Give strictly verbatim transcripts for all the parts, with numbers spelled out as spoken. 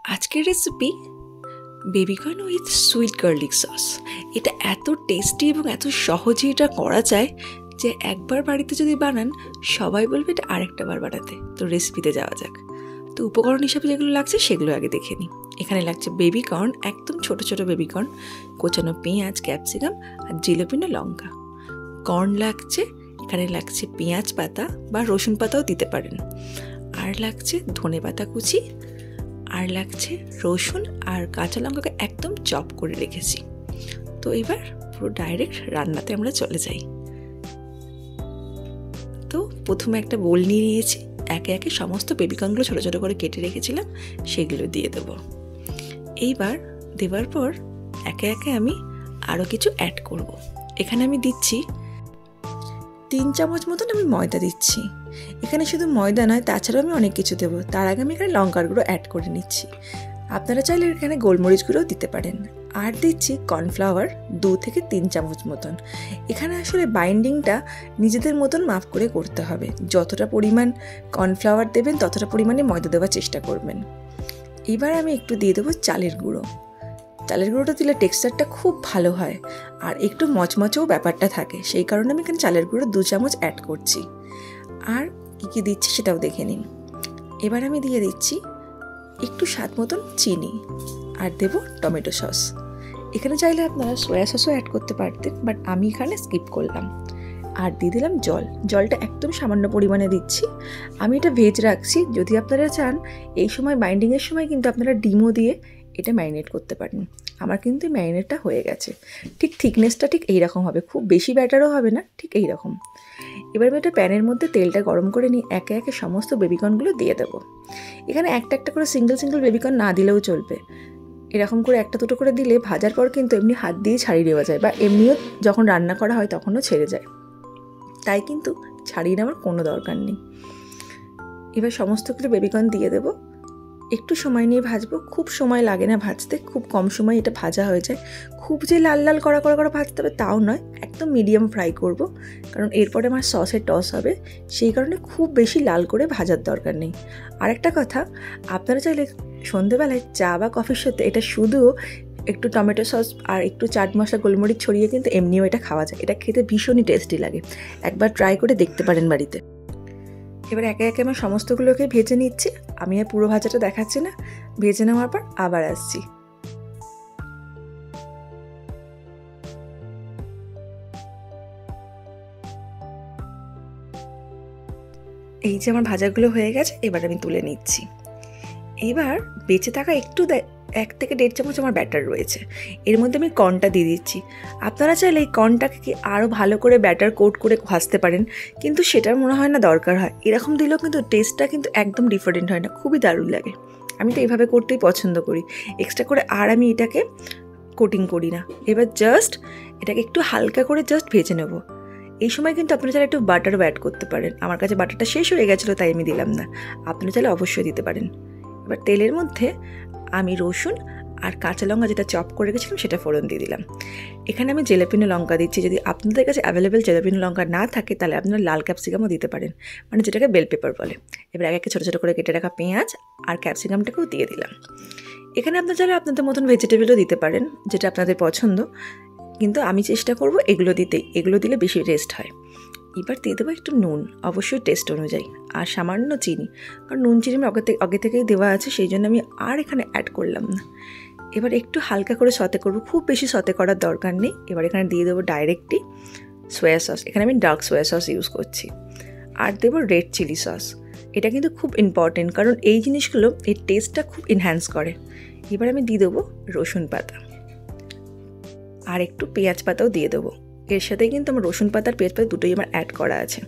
আজকের recipe baby corn with sweet garlic sauce. এটা এত টেস্টি এবং এত সহজে এটা করা যায় যে একবার বাড়িতে যদি বানান সবাই বলবে এটা আরেকটা বার বানাতে। তো রেসিপিতে যাওয়া যাক। তো উপকরণ হিসাবে যেগুলো লাগছে সেগুলো আগে দেখে নিই। এখানে লাগছে বেবিকর্ন, একদম ছোট ছোট বেবিকর্ন, কোচানো পেঁয়াজ, ক্যাপসিকাম আর জিলেপিনো লঙ্কা। কর্ন লাগছে, এখানে লাগছে পেঁয়াজ পাতা বা রসুন পাতাও দিতে পারেন, আর লাগছে ধনে পাতা কুচি, আর লাগছে রসুন আর কাঁচা লঙ্কাকে একদম চপ করে রেখেছি। তো এবার পুরো ডাইরেক্ট রান্নাতে আমরা চলে যাই। তো প্রথমে একটা বোল নিয়ে নিয়েছি, একে একে সমস্ত বেবিকর্নগুলো ছোটো ছোটো করে কেটে রেখেছিলাম সেগুলো দিয়ে দেবো। এইবার দেওয়ার পর একে একে আমি আরও কিছু অ্যাড করব। এখানে আমি দিচ্ছি তিন চামচ মতন আমি ময়দা দিচ্ছি। এখানে শুধু ময়দা নয়, তাছাড়াও আমি অনেক কিছু দেবো। তার আগে আমি এখানে লঙ্কার গুঁড়ো অ্যাড করে নিচ্ছি। আপনারা চাইলে এখানে গোলমরিচ গুঁড়োও দিতে পারেন। আর দিচ্ছি কর্নফ্লাওয়ার দু থেকে তিন চামচ মতন। এখানে আসলে বাইন্ডিংটা নিজেদের মতন মাপ করে করতে হবে। যতটা পরিমাণ কর্নফ্লাওয়ার দেবেন ততটা পরিমাণে ময়দা দেওয়ার চেষ্টা করবেন। এবার আমি একটু দিয়ে দেবো চালের গুঁড়ো। চালের গুঁড়োটা দিলে টেক্সচারটা খুব ভালো হয় আর একটু মচমচেও ব্যাপারটা থাকে, সেই কারণে আমি এখানে চালের গুঁড়ো দু চামচ অ্যাড করছি। আর কী কী দিচ্ছি সেটাও দেখে নিন। এবার আমি দিয়ে দিচ্ছি একটু স্বাদ মতন চিনি, আর দেব টমেটো সস। এখানে চাইলে আপনারা সয়া সসও অ্যাড করতে পারতেন, বাট আমি এখানে স্কিপ করলাম। আর দিয়ে দিলাম জল। জলটা একদম সামান্য পরিমাণে দিচ্ছি। আমি এটা ভেজ রাখছি, যদি আপনারা চান এই সময় বাইন্ডিংয়ের সময় কিন্তু আপনারা ডিমও দিয়ে এটা ম্যারিনেট করতে পারেন। আমার কিন্তু ম্যারিনেটটা হয়ে গেছে। ঠিক থিকনেসটা ঠিক এইরকম হবে, খুব বেশি ব্যাটারও হবে না, ঠিক এইরকম। এবার আমি একটা প্যানের মধ্যে তেলটা গরম করে নিয়ে একে একে সমস্ত বেবিকর্নগুলো দিয়ে দেবো। এখানে একটা একটা করে সিঙ্গেল সিঙ্গেল বেবিকর্ন না দিলেও চলবে। এরকম করে একটা দুটো করে দিলে ভাজার পর কিন্তু এমনি হাত দিয়ে ছাড়িয়ে দেওয়া যায়, বা এমনিও যখন রান্না করা হয় তখনও ছেড়ে যায়, তাই কিন্তু ছাড়িয়ে নেওয়ার কোনো দরকার নেই। এবার সমস্ত কিছু বেবিকর্ন দিয়ে দেবো। একটু সময় নিয়ে ভাজবো, খুব সময় লাগে না ভাজতে, খুব কম সময় এটা ভাজা হয়ে যায়। খুব যে লাল লাল কড়া কড়া করে ভাজতে হবে তাও নয়, একদম মিডিয়াম ফ্রাই করব, কারণ এরপরে আমার সসের টস হবে, সেই কারণে খুব বেশি লাল করে ভাজার দরকার নেই। আরেকটা কথা, আপনারা চাইলে সন্ধেবেলায় চা বা কফির সাথে এটা শুধু একটু টমেটো সস আর একটু চাট মশলা গোলমরিচ ছড়িয়ে কিন্তু এমনিও এটা খাওয়া যায়। এটা খেতে ভীষণই টেস্টি লাগে, একবার ট্রাই করে দেখতে পারেন বাড়িতে। এবার একে একে আমার সমস্তগুলোকে ভেজে নিচ্ছি। আমি আর পুরো ভাজাটা দেখাচ্ছি না, ভেজে নেওয়ার পর আবার আসছি। এই যে আমার ভাজাগুলো হয়ে গেছে, এবার আমি তুলে নিচ্ছি। এবার বেঁচে থাকা একটু এক থেকে দেড় চামচ আমার ব্যাটার রয়েছে, এর মধ্যে আমি কর্নটা দিয়ে দিচ্ছি। আপনারা চাইলে এই কর্নটাকে কি আরও ভালো করে ব্যাটার কোট করে ভাজতে পারেন, কিন্তু সেটার মনে হয় না দরকার হয়। এরকম দিলেও কিন্তু টেস্টটা কিন্তু একদম ডিফারেন্ট হয় না, খুবই দারুণ লাগে। আমি তো এইভাবে করতেই পছন্দ করি, এক্সট্রা করে আর আমি এটাকে কোটিং করি না। এবার জাস্ট এটাকে একটু হালকা করে জাস্ট ভেজে নেব। এই সময় কিন্তু আপনারা চাইলে একটু বাটারও অ্যাড করতে পারেন। আমার কাছে বাটারটা শেষ হয়ে গেছিলো তাই আমি দিলাম না, আপনারা চাইলে অবশ্যই দিতে পারেন। এবার তেলের মধ্যে আমি রসুন আর কাঁচা লঙ্কা যেটা চপ করে রেখেছিলাম সেটা ফোড়ন দিয়ে দিলাম। এখানে আমি জেলাপিনো লঙ্কা দিচ্ছি। যদি আপনাদের কাছে অ্যাভেলেবেল জেলাপিনো লঙ্কা না থাকে তাহলে আপনারা লাল ক্যাপসিকামও দিতে পারেন, মানে যেটাকে বেল পেপার বলে। এবার এক একে ছোটো ছোটো করে কেটে রাখা পেঁয়াজ আর ক্যাপসিকামটাকেও দিয়ে দিলাম। এখানে আপনারা চাইলে আপনাদের মতন ভেজিটেবলও দিতে পারেন, যেটা আপনাদের পছন্দ, কিন্তু আমি চেষ্টা করব এগুলো দিতেই, এগুলো দিলে বেশি টেস্ট হয়। এবার দিয়ে দেবো একটু নুন, অবশ্যই টেস্ট অনুযায়ী, আর সামান্য চিনি, কারণ নুন চিনি আগে থেকে আগে থেকেই দেওয়া আছে, সেই জন্য আমি আর এখানে অ্যাড করলাম না। এবার একটু হালকা করে সতে করব, খুব বেশি সতে করার দরকার নেই। এবার এখানে দিয়ে দেবো ডাইরেক্টলি সয়া সস। এখানে আমি ডার্ক সয়া সস ইউজ করছি। আর দেবো রেড চিলি সস। এটা কিন্তু খুব ইম্পর্টেন্ট, কারণ এই জিনিসগুলো এর টেস্টটা খুব এনহ্যান্স করে। এবার আমি দিয়ে দেবো রসুন পাতা আর একটু পেঁয়াজ পাতাও দিয়ে দেবো। এর সাথে কিন্তু আমার রসুন পাতা আর পেঁয়াজ পাতা দুটোই আমার অ্যাড করা আছে।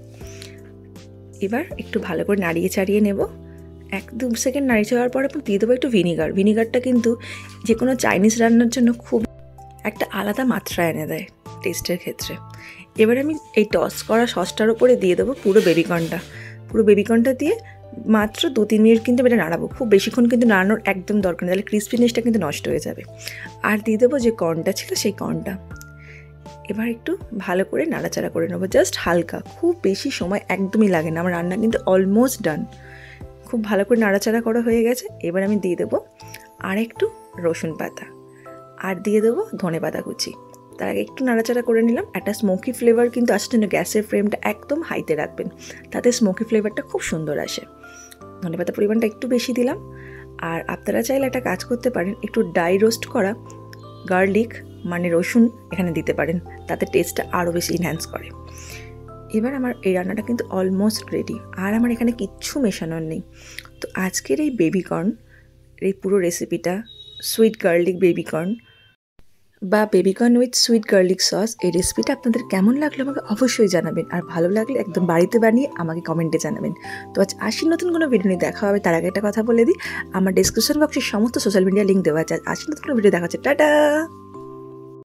এবার একটু ভালো করে নাড়িয়ে চাড়িয়ে নেব। এক দু সেকেন্ড নাড়িয়ে চাওয়ার পর দিয়ে দেবো একটু ভিনিগার। ভিনিগারটা কিন্তু যে কোনো চাইনিজ রান্নার জন্য খুব একটা আলাদা মাত্রা এনে দেয় টেস্টের ক্ষেত্রে। এবার আমি এই টস করা সসটার উপরে দিয়ে দেবো পুরো বেবিকর্নটা। পুরো বেবিকর্নটা দিয়ে মাত্র দু তিন মিনিট কিন্তু এটা নাড়াবো, খুব বেশিক্ষণ কিন্তু নাড়ানোর একদম দরকার নেই, তাহলে ক্রিসপিনেসটা কিন্তু নষ্ট হয়ে যাবে। আর দিয়ে দেবো যে কর্নটা ছিল সেই কর্নটা। এবার একটু ভালো করে নাড়াচাড়া করে নেবো, জাস্ট হালকা, খুব বেশি সময় একদমই লাগে না। আমার রান্না কিন্তু অলমোস্ট ডান। খুব ভালো করে নাড়াচাড়া করা হয়ে গেছে। এবার আমি দিয়ে দেবো আর একটু রসুন পাতা, আর দিয়ে দেবো ধনে পাতা কুচি। তার আগে একটু নাড়াচাড়া করে নিলাম। একটা স্মোকি ফ্লেভার কিন্তু আসার জন্য গ্যাসের ফ্লেমটা একদম হাইতে রাখবেন, তাতে স্মোকি ফ্লেভারটা খুব সুন্দর আসে। ধনে পাতার পরিমাণটা একটু বেশি দিলাম। আর আপনারা চাইলে একটা কাজ করতে পারেন, একটু ডাই রোস্ট করা গার্লিক মানে রসুন এখানে দিতে পারেন, তাতে টেস্টটা আরও বেশি ইনহ্যান্স করে। এবার আমার এই রান্নাটা কিন্তু অলমোস্ট রেডি, আর আমার এখানে কিচ্ছু মেশানোর নেই। তো আজকের এই বেবিকর্ন, এই পুরো রেসিপিটা সুইট গার্লিক বেবিকর্ন বা baby corn with sweet garlic sauce, এই রেসিপিটা আপনাদের কেমন লাগলো আমাকে অবশ্যই জানাবেন। আর ভালো লাগলে একদম বাড়িতে বানিয়ে আমাকে কমেন্টে জানাবেন। তো আজ আসি নতুন কোনো ভিডিও নিয়ে দেখা হবে। তার আগে একটা কথা বলে দিই, আমার ডিসক্রিপশন বক্সে সমস্ত সোশ্যাল মিডিয়া লিঙ্ক দেওয়া আছে। আসি নতুন কোনো ভিডিও দেখা হচ্ছে, টাটা।